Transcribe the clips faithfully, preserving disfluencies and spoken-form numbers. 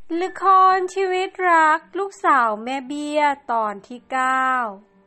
ละครชีวิตรักลูกสาวแม่เบี้ยตอนที่เก้า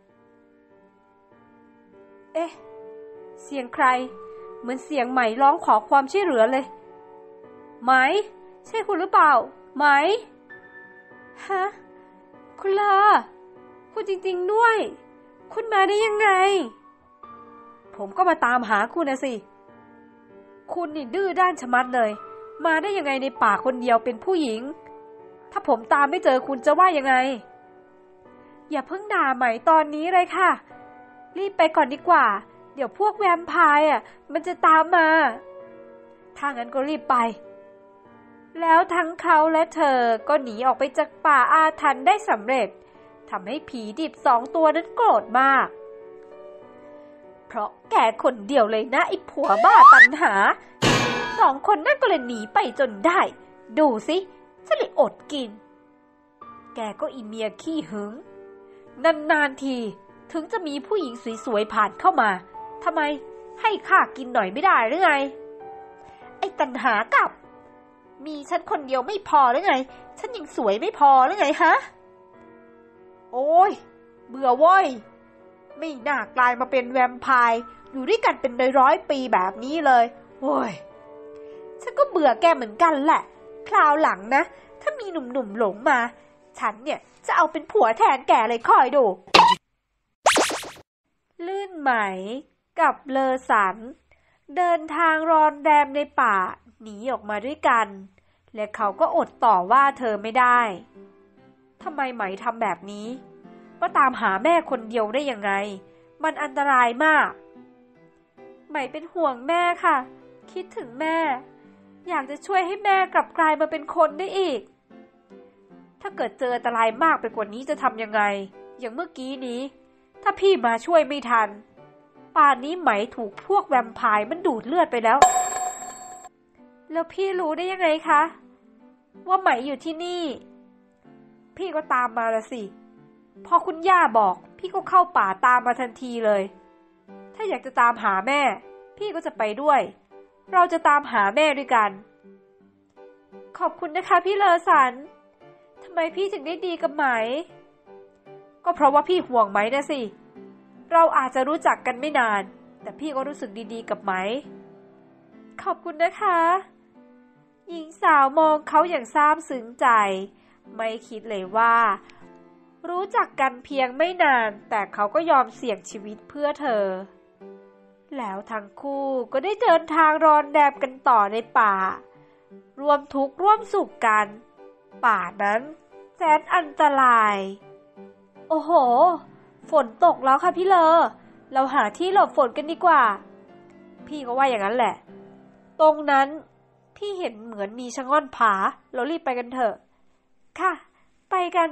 เอ๊ะเสียงใครเหมือนเสียงไหมร้องขอความช่วยเหลือเลยไหมใช่คุณหรือเปล่าไหมฮะคุณลาคุณจริงๆด้วยคุณมาได้ยังไงผมก็มาตามหาคุณนะสิคุณนี่ดื้อด้านชะมัดเลยมาได้ยังไงในป่าคนเดียวเป็นผู้หญิงถ้าผมตามไม่เจอคุณจะว่ายังไงอย่าเพิ่งด่าไหมตอนนี้เลยค่ะรีบไปก่อนดีกว่าเดี๋ยวพวกแวมไพร์อ่ะมันจะตามมาถ้างั้นก็รีบไปแล้วทั้งเขาและเธอก็หนีออกไปจากป่าอาถรรพ์ได้สำเร็จทำให้ผีดิบสองตัวนั้นโกรธมากเพราะแกคนเดียวเลยนะไอ้ผัวบ้าตัณหาสองคนนั่นก็เลยหนีไปจนได้ดูสิฉันเลยอดกินแกก็อีเมียขี้หึงนานๆทีถึงจะมีผู้หญิงสวยๆผ่านเข้ามาทำไมให้ข้ากินหน่อยไม่ได้หรือไงไอ้ตัณหากับมีฉันคนเดียวไม่พอหรือไงฉันยังสวยไม่พอหรือไงฮะโอ้ยเบื่อเว้ยไม่น่ากลายมาเป็นแวมไพร์อยู่ด้วยกันเป็นร้อยๆปีแบบนี้เลยโอ้ยฉันก็เบื่อแกเหมือนกันแหละคราวหลังนะถ้ามีหนุ่มๆหลงมาฉันเนี่ยจะเอาเป็นผัวแทนแกเลยคอยดูลื่นไหมกับเลอสันเดินทางรอนแรมในป่าหนีออกมาด้วยกันและเขาก็อดต่อว่าเธอไม่ได้ทำไมไหมทำแบบนี้มาตามหาแม่คนเดียวได้ยังไงมันอันตรายมากไหมเป็นห่วงแม่ค่ะคิดถึงแม่อยากจะช่วยให้แม่กลับกลายมาเป็นคนได้อีกถ้าเกิดเจออันตรายมากไปกว่านี้จะทำยังไงอย่างเมื่อกี้นี้ถ้าพี่มาช่วยไม่ทันป่านนี้ไหมถูกพวกแวมไพร์มันดูดเลือดไปแล้วแล้วพี่รู้ได้ยังไงคะว่าไหมอยู่ที่นี่พี่ก็ตามมาละสิพอคุณย่าบอกพี่ก็เข้าป่าตามมาทันทีเลยถ้าอยากจะตามหาแม่พี่ก็จะไปด้วยเราจะตามหาแม่ด้วยกันขอบคุณนะคะพี่เลอสันทำไมพี่ถึงได้ดีกับไหมก็เพราะว่าพี่ห่วงไหมนะสิเราอาจจะรู้จักกันไม่นานแต่พี่ก็รู้สึกดีๆกับไหมขอบคุณนะคะหญิงสาวมองเขาอย่างซาบซึ้งใจไม่คิดเลยว่ารู้จักกันเพียงไม่นานแต่เขาก็ยอมเสี่ยงชีวิตเพื่อเธอแล้วทั้งคู่ก็ได้เดินทางรอนแรมกันต่อในป่ารวมทุกข์ร่วมสุขกันป่านั้นแสนอันตรายโอ้โหฝนตกแล้วค่ะพี่เลอเราหาที่หลบฝนกันดีกว่าพี่ก็ว่าอย่างนั้นแหละตรงนั้นพี่เห็นเหมือนมีชะง่อนผาเรารีบไปกันเถอะค่ะไปกัน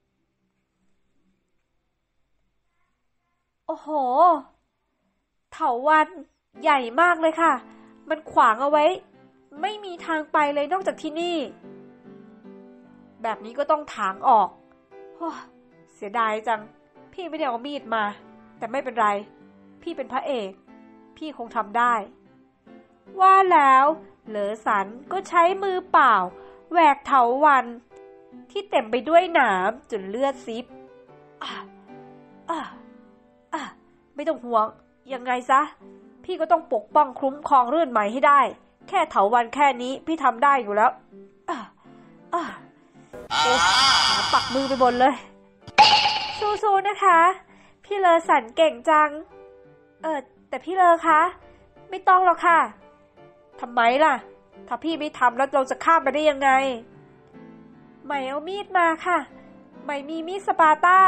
โอ้โหเถาวัลย์ใหญ่มากเลยค่ะมันขวางเอาไว้ไม่มีทางไปเลยนอกจากที่นี่แบบนี้ก็ต้องถางออกโอ้เสียดายจังพี่ไม่ได้เอามีดมาแต่ไม่เป็นไรพี่เป็นพระเอกพี่คงทำได้ว่าแล้วเหลอสันก็ใช้มือเปล่าแหวกเถาวัลย์ที่เต็มไปด้วยหนามจนเลือดซิบอ่ะอ่ะอ่ะไม่ต้องห่วงยังไงซะพี่ก็ต้องปกป้องคุ้มครองรื่นไหมให้ได้แค่เถาวัลย์แค่นี้พี่ทำได้อยู่แล้วอ่ะอ่ะเอ๊ะปักมือไปบนเลยสู้ๆนะคะพี่เลอสันเก่งจังเออแต่พี่เลอคะไม่ต้องหรอกค่ะทำไมล่ะถ้าพี่ไม่ทำแล้วเราจะข้ามไปได้ยังไงไหมเอามีดมาค่ะไหมมีมีดสปาร์ต้า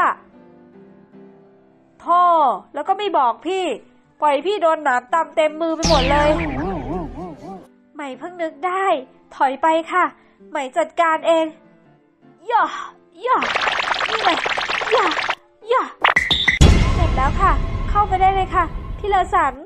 ท่อแล้วก็ไม่บอกพี่ปล่อยพี่โดนหนามตำเต็มมือไปหมดเลยไหมเพิ่งนึกได้ถอยไปค่ะไหมจัดการเองย่าย่านี่เลยย่าย่าเสร็จแล้วค่ะเข้าไปได้เลยค่ะพี่เลอสัน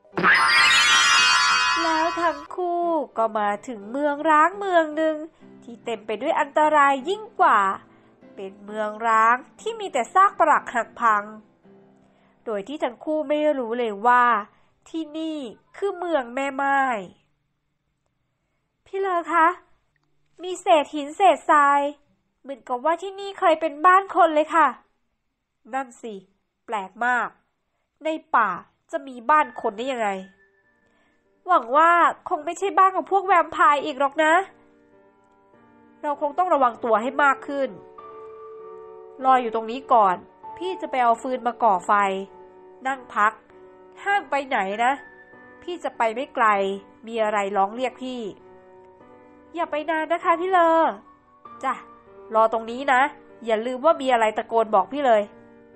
แล้วทั้งคู่ก็มาถึงเมืองร้างเมืองหนึ่งที่เต็มไปด้วยอันตรายยิ่งกว่าเป็นเมืองร้างที่มีแต่ซากปรักหักพังโดยที่ทั้งคู่ไม่รู้เลยว่าที่นี่คือเมืองแม่ไม้พี่เลอคะมีเศษหินเศษทรายเหมือนกับว่าที่นี่เคยเป็นบ้านคนเลยค่ะนั่นสิแปลกมากในป่าจะมีบ้านคนได้ยังไงหวังว่าคงไม่ใช่บ้านของพวกแวมไพร์อีกหรอกนะเราคงต้องระวังตัวให้มากขึ้นรออยู่ตรงนี้ก่อนพี่จะไปเอาฟืนมาก่อไฟนั่งพักห้ามไปไหนนะพี่จะไปไม่ไกลมีอะไรร้องเรียกพี่อย่าไปนานนะคะพี่เลอจ้ะรอตรงนี้นะอย่าลืมว่ามีอะไรตะโกนบอกพี่เลย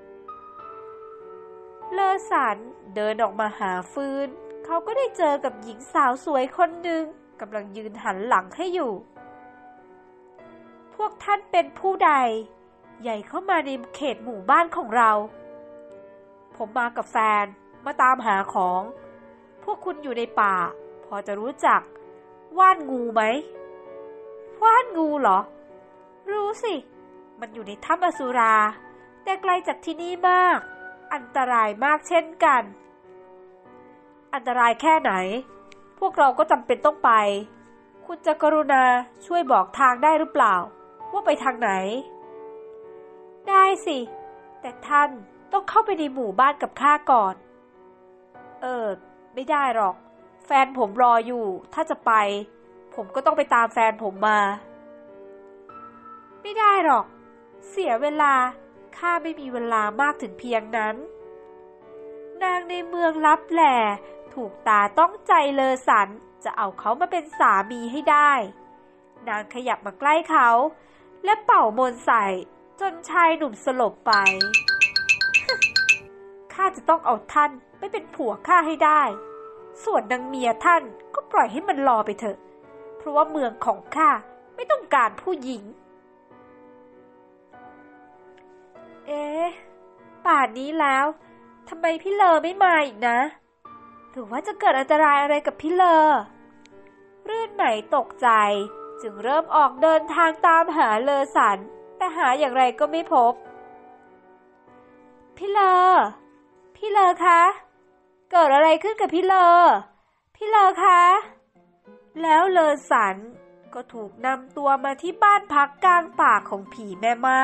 เลอสันเดินออกมาหาฟืนเขาก็ได้เจอกับหญิงสาวสวยคนหนึ่งกำลังยืนหันหลังให้อยู่พวกท่านเป็นผู้ใดใหญ่เข้ามาในเขตหมู่บ้านของเราผมมากับแฟนมาตามหาของพวกคุณอยู่ในป่าพอจะรู้จักว่านงูไหมว่านงูเหรอรู้สิมันอยู่ในถ้ำอสุราแต่ไกลจากที่นี่มากอันตรายมากเช่นกันอันตรายแค่ไหนพวกเราก็จำเป็นต้องไปคุณจะกรุณาช่วยบอกทางได้หรือเปล่าว่าไปทางไหนได้สิแต่ท่านต้องเข้าไปในหมู่บ้านกับข้าก่อนเออไม่ได้หรอกแฟนผมรออยู่ถ้าจะไปผมก็ต้องไปตามแฟนผมมาไม่ได้หรอกเสียเวลาข้าไม่มีเวลามากถึงเพียงนั้นนางในเมืองลับแหล่ถูกตาต้องใจเลอสันจะเอาเขามาเป็นสามีให้ได้นางขยับมาใกล้เขาและเป่ามนต์ใส่จนชายหนุ่มสลบไป ข้าจะต้องเอาท่านไปเป็นผัวข้าให้ได้ส่วนนางเมียท่านก็ปล่อยให้มันรอไปเถอะเพราะว่าเมืองของข้าไม่ต้องการผู้หญิงเอ๊ะป่านนี้แล้วทำไมพี่เลอไม่มาอีกนะหรือว่าจะเกิดอันตรายอะไรกับพี่เลอรื่นไหมตกใจจึงเริ่มออกเดินทางตามหาเลอสันแต่หาอย่างไรก็ไม่พบพี่เลอพี่เลอคะเกิดอะไรขึ้นกับพี่เลอพี่เลอคะแล้วเลอสันก็ถูกนำตัวมาที่บ้านพักกลางป่าของผีแม่ไม้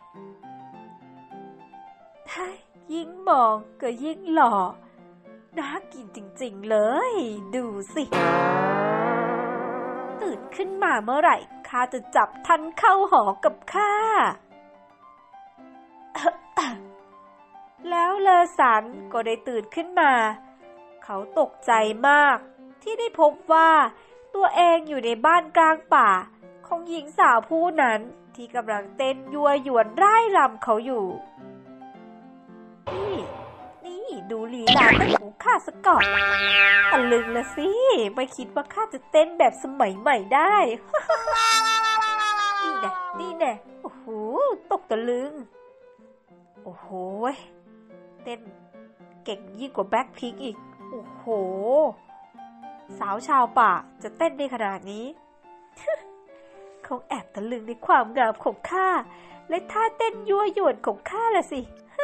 ยิ่งมองก็ยิ่งหล่อน่ากินจริงๆเลยดูสิตื่นขึ้นมาเมื่อไหร่ข้าจะจับท่านเข้าหอกับข้า แล้วเลอสันก็ได้ตื่นขึ้นมาเขาตกใจมากที่ได้พบว่าตัวเองอยู่ในบ้านกลางป่าของหญิงสาวผู้นั้นที่กำลังเต้นยั่วหยวนร่ายรำเขาอยู่นี่นี่ดูลีลาเต้นของข้าซะก่อนตะลึงละสิไม่คิดว่าข้าจะเต้นแบบสมัยใหม่ได้ นี่แน่นี่แน่โอ้โหตกตะลึงโอ้โหเต้นเก่งยิ่งกว่าแบล็คพิงค์อีกโอ้โหสาวชาวป่าจะเต้นได้ขนาดนี้ คงแอบตะลึงในความงามของข้าและท่าเต้นยั่วหยวนของข้าละสิ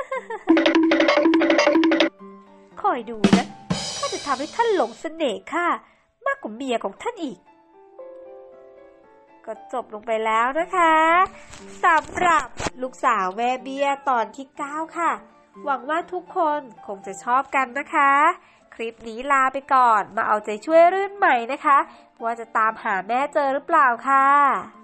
คอยดูนะข้าจะทำให้ท่านหลงเสน่ห์ข้ามากกว่าเมียของท่านอีกก็จบลงไปแล้วนะคะสำหรับลูกสาวแม่เบี้ยตอนที่เก้าค่ะหวังว่าทุกคนคงจะชอบกันนะคะคลิปนี้ลาไปก่อนมาเอาใจช่วยรื่นใหม่นะคะว่าจะตามหาแม่เจอหรือเปล่าค่ะ